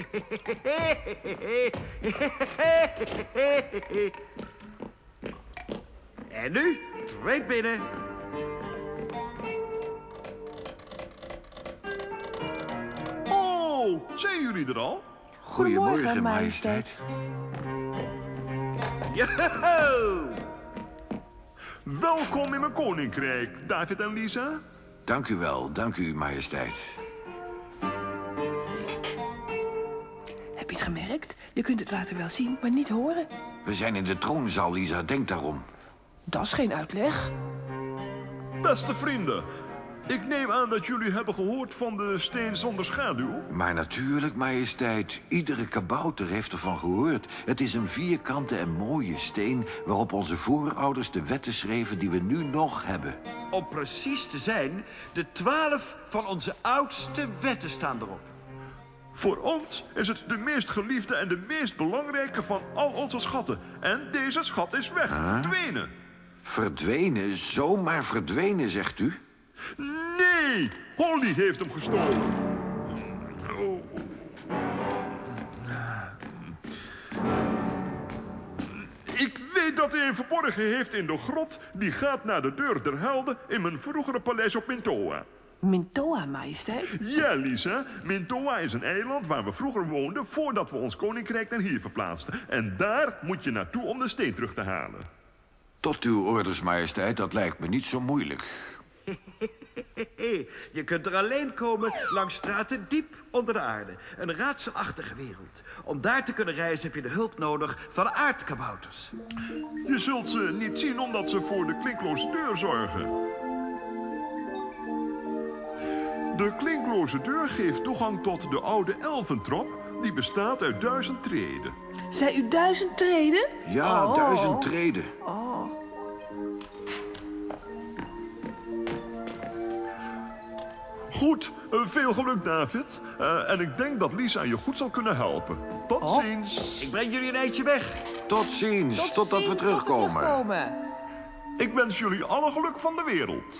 En nu, treed binnen. Oh, zijn jullie er al? Goedemorgen, majesteit. Yo! Welkom in mijn koninkrijk, David en Lisa. Dank u wel, dank u, majesteit. Heb je het gemerkt? Je kunt het water wel zien, maar niet horen. We zijn in de troonzaal, Lisa, denk daarom. Dat is geen uitleg. Beste vrienden, ik neem aan dat jullie hebben gehoord van de steen zonder schaduw. Maar natuurlijk, majesteit, iedere kabouter heeft ervan gehoord. Het is een vierkante en mooie steen waarop onze voorouders de wetten schreven die we nu nog hebben. Om precies te zijn, de 12 van onze oudste wetten staan erop. Voor ons is het de meest geliefde en de meest belangrijke van al onze schatten. En deze schat is weg, verdwenen. Verdwenen? Zomaar verdwenen, zegt u? Nee, Holly heeft hem gestolen. Ik weet dat hij een verborgen heeft in de grot die gaat naar de deur der helden in mijn vroegere paleis op Mintoa. Mintoa, majesteit? Ja, Lisa. Mintoa is een eiland waar we vroeger woonden voordat we ons koninkrijk naar hier verplaatsten. En daar moet je naartoe om de steen terug te halen. Tot uw orders, majesteit, dat lijkt me niet zo moeilijk. Je kunt er alleen komen langs straten diep onder de aarde. Een raadselachtige wereld. Om daar te kunnen reizen heb je de hulp nodig van aardkabouters. Je zult ze niet zien omdat ze voor de klinkloze deur zorgen. De klinkloze deur geeft toegang tot de oude elfentrap. Die bestaat uit 1000 treden. Zei u 1000 treden? Ja, 1000 treden. Oh. Goed, veel geluk, David. En ik denk dat Lisa je goed zal kunnen helpen. Tot ziens. Ik breng jullie een eindje weg. Tot ziens, totdat we terugkomen. Ik wens jullie alle geluk van de wereld.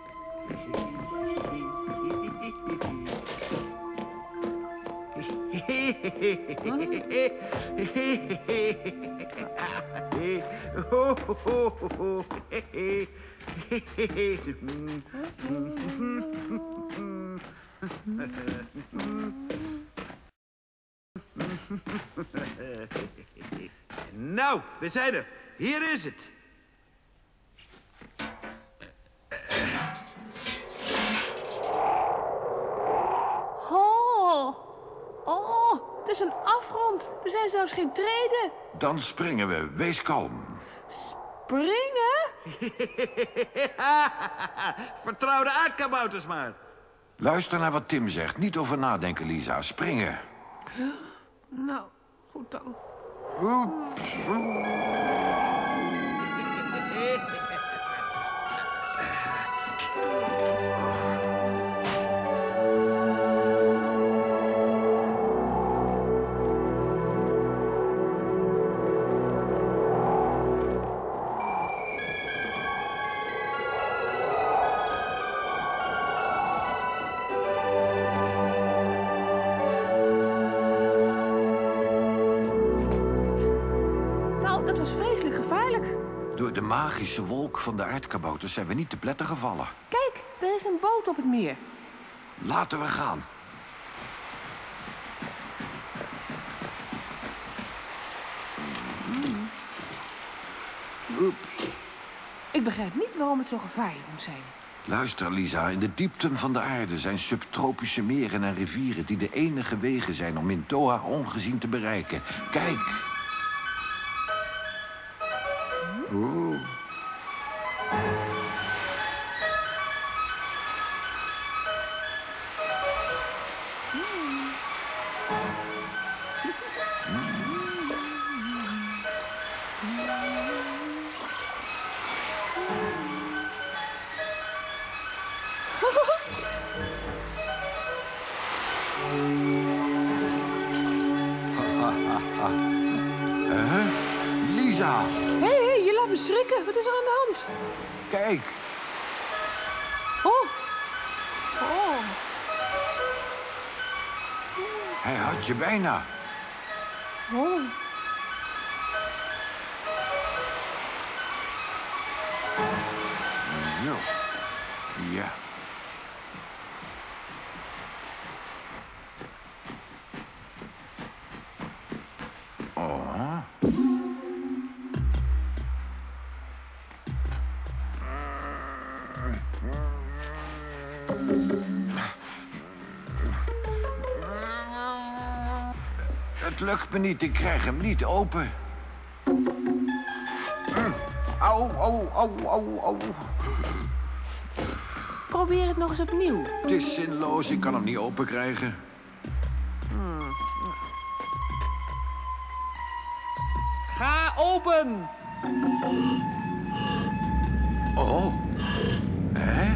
Nou, we zijn er. Hier is het. Oh, het is een afgrond. Er zijn zelfs geen treden. Dan springen we, wees kalm. Springen? Vertrouw de aardkabouters maar. Luister naar wat Tim zegt, niet over nadenken, Lisa. Springen. Nou, goed dan. Oeps. Dat was vreselijk gevaarlijk. Door de magische wolk van de aardkabouters zijn we niet te pletten gevallen. Kijk, er is een boot op het meer. Laten we gaan. Oeps. Ik begrijp niet waarom het zo gevaarlijk moet zijn. Luister, Lisa, in de diepten van de aarde zijn subtropische meren en rivieren die de enige wegen zijn om Mintoa ongezien te bereiken. Kijk. Oeh. Lisa! Hé, je laat me schrikken. Wat is er aan de hand? Kijk! Oh! Oh! Hij had je bijna. Oh. Zo. Ja. Oh. Het lukt me niet, ik krijg hem niet open. Au, au, au, au, au. Probeer het nog eens opnieuw. Het is zinloos, ik kan hem niet open krijgen. Ga open! Oh. Hè?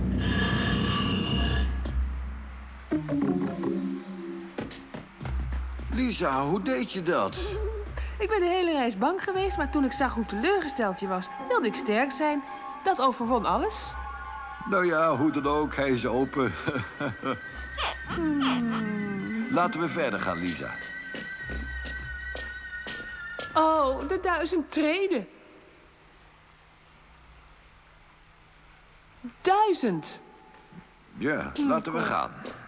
Lisa, hoe deed je dat? Ik ben de hele reis bang geweest, maar toen ik zag hoe teleurgesteld je was, wilde ik sterk zijn. Dat overwon alles. Nou ja, hoe dan ook, hij is open. Laten we verder gaan, Lisa. Oh, de 1000 treden. 1000. Ja, laten we gaan.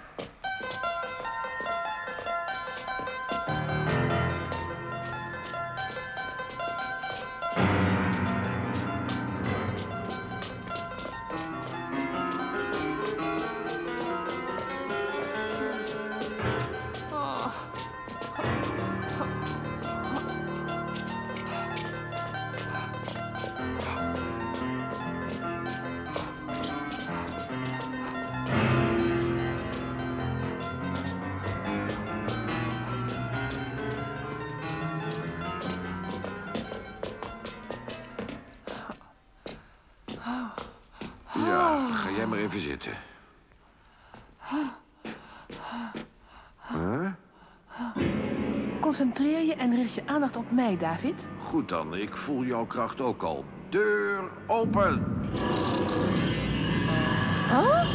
Ja, ga jij maar even zitten. Huh? Concentreer je en richt je aandacht op mij, David. Goed dan, ik voel jouw kracht ook al. Deur open! Huh?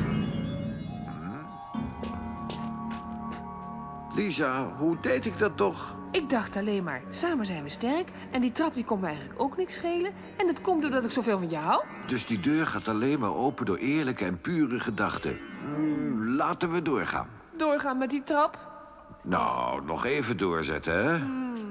Lisa, hoe deed ik dat toch? Ik dacht alleen maar, samen zijn we sterk. En die trap die kon me eigenlijk ook niks schelen. En dat komt doordat ik zoveel van je hou. Dus die deur gaat alleen maar open door eerlijke en pure gedachten. Laten we doorgaan. Doorgaan met die trap. Nou, nog even doorzetten, hè?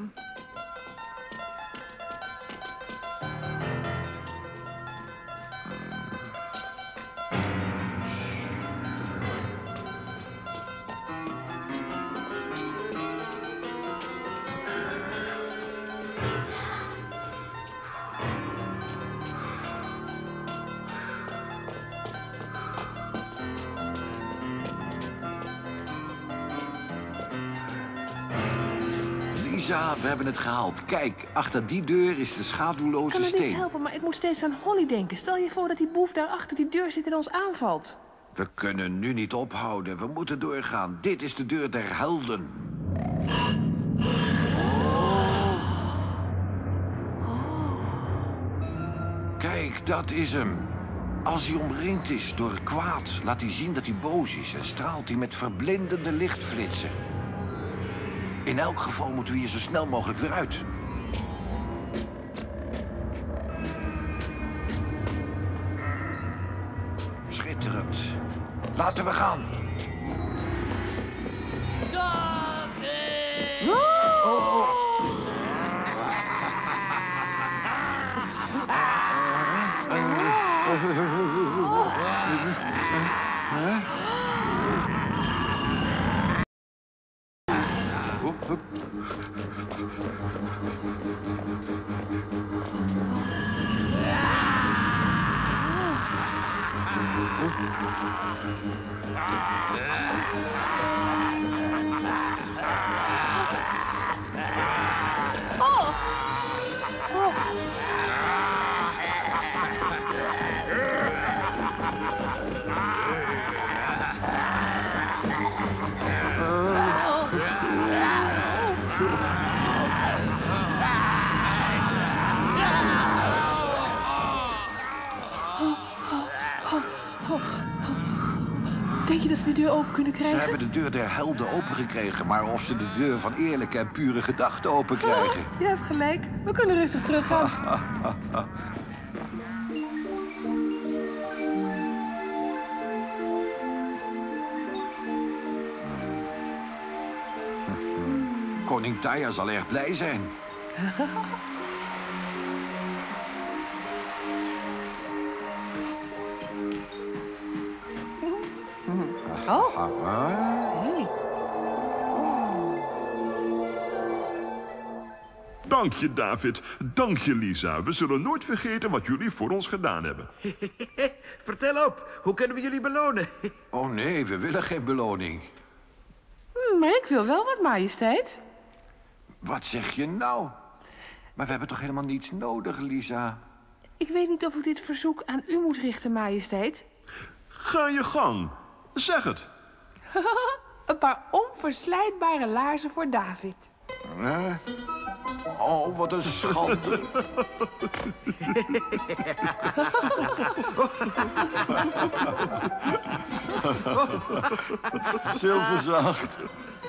Lisa, we hebben het gehaald. Kijk, achter die deur is de Ik schaduwloze kan het niet steen. helpen, maar ik moet steeds aan Holly denken. Stel je voor dat die boef daar achter die deur zit en ons aanvalt. We kunnen nu niet ophouden. We moeten doorgaan. Dit is de deur der helden. Kijk, dat is hem. Als hij omringd is door kwaad, laat hij zien dat hij boos is en straalt hij met verblindende lichtflitsen. In elk geval moeten we hier zo snel mogelijk weer uit. Schitterend. Laten we gaan. Denk je dat ze de deur open kunnen Ze krijgen? hebben de deur der helden opengekregen, maar of ze de deur van eerlijke en pure gedachten open krijgen. Oh, je hebt gelijk. We kunnen rustig teruggaan. Koning Taya zal erg blij zijn. Oh, hey. Dank je, David. Dank je, Lisa. We zullen nooit vergeten wat jullie voor ons gedaan hebben. Vertel op, hoe kunnen we jullie belonen? Oh nee, we willen geen beloning. Maar ik wil wel wat, majesteit. Wat zeg je nou? Maar we hebben toch helemaal niets nodig, Lisa? Ik weet niet of ik dit verzoek aan u moet richten, majesteit. Ga je gang. Zeg het. Een paar onverslijtbare laarzen voor David. Oh, wat een schande. Zilverzacht.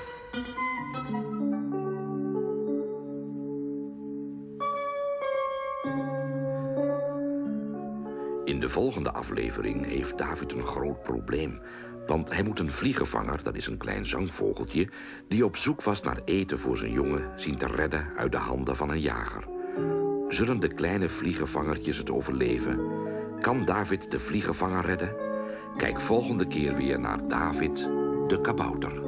In de volgende aflevering heeft David een groot probleem. Want hij moet een vliegenvanger, dat is een klein zangvogeltje, die op zoek was naar eten voor zijn jongen, zien te redden uit de handen van een jager. Zullen de kleine vliegenvangertjes het overleven? Kan David de vliegenvanger redden? Kijk volgende keer weer naar David de kabouter.